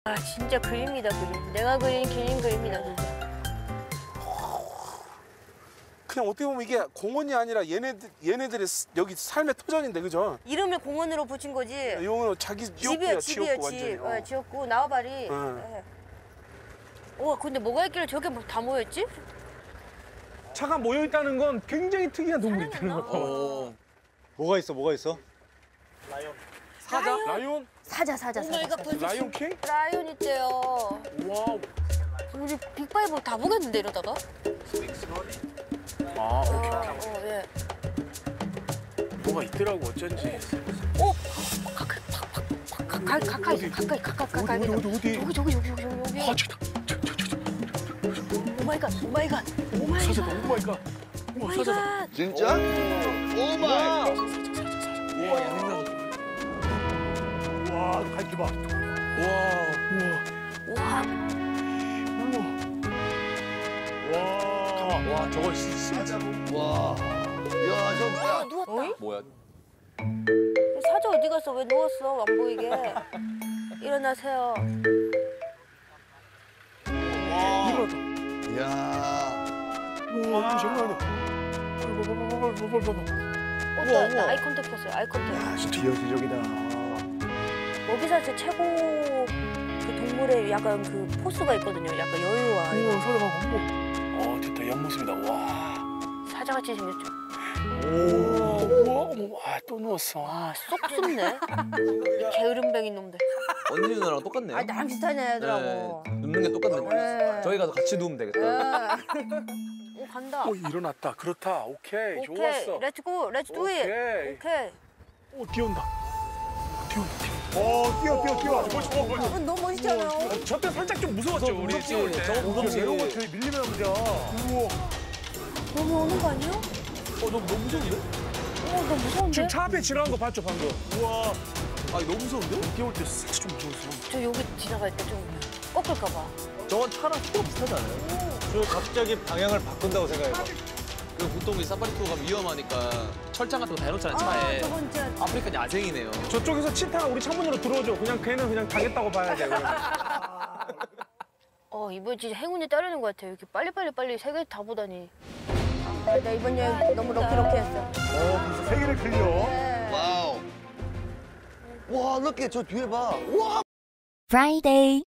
아 진짜 그림이다 그림. 내가 그린 그림이다 진짜. 그냥 어떻게 보면 이게 공원이 아니라 얘네들의 여기 삶의 터전인데, 그죠? 이름을 공원으로 붙인 거지. 이거는 자기 집이야 지었고 집. 완전히. 지었고 나와바리. 네. 와 근데 뭐가 있길래 저렇게 다 모였지? 차가 모여 있다는 건 굉장히 특이한 동물이 있다는 거. 뭐가 있어? 사자? 라이온? 사자. 이거 벌써 라이온 킹? 라이온 있대요. 와우. 우리 빅파이브 다 보겠는데 이러다가? 아, 예. 뭐가 있더라고 어쩐지. 가까이. 어디? 저기. 아, 저기다. 오마이갓. 사자 너무 많이 가. 우와, 사자. 진짜? 오마이. 우와, 양상. 와, 갈기 봐. 와. 와, 저걸 진짜. 와. 야, 저 누웠다. 뭐야? 사자 어디 갔어? 왜 누웠어? 안 보이게. 일어나세요. 일어나다. 야. 우와, 장난 아니야. 나 아이 컨택 했어요. 아이 컨택. 진짜 여기저기다. 여기서 제 최고 그 동물의 약간 그 포스가 있거든요. 약간 여유와. 우와, 사자 봐. 됐다. 옆모습이다. 와. 사자같이 생겼죠. 우와, 어머, 또 누웠어. 쏙 쑥네. 게으름뱅이 놈들. 언니 누나랑 똑같네요. 아 나랑 비슷한 애더라고. 눕는 게 똑같네. 네. 저희 가서 같이 누우면 되겠다. 오 간다. 일어났다. 그렇다. 오케이. 오케이. 좋았어. 렛츠 고. 렛츠 두 잇. 오케이. 오케이. 뛰어온다. 뛰어. 너무 멋있잖아요. 저때 살짝 좀 무서웠죠, 우리 찍을 때. 저거 무섭지. 저희 밀리면 그죠. 너무 오는 거 아니야? 너무 무서운데? 너 무서운데? 지금 차 앞에 지나간 거 봤죠, 방금? 우와. 아, 너무 무서운데? 뛰어올 때 살짝 좀 무서웠어. 저 여기 지나갈 때 좀 꺾을까 봐. 저건 차랑 투어 비슷하지 않아요? 저 갑자기 방향을 바꾼다고 생각해봐. 그 보통 이 사파리 투어 가면 위험하니까 철장 같은 거 다 해놓잖아요, 차에. 저건 진짜. 아프리카 야생이네요. 저쪽에서 치타가 우리 창문으로 들어오죠. 걔는 그냥 가겠다고 봐야 돼. 이번 진짜 행운이 따르는 것 같아요. 이렇게 빨리 세 개 다 보다니. 나 이번 여행 너무 럭키했어. 벌써 세 개를 클리어. 와우. 와, 이렇게 저 뒤에 봐. 와. Friday.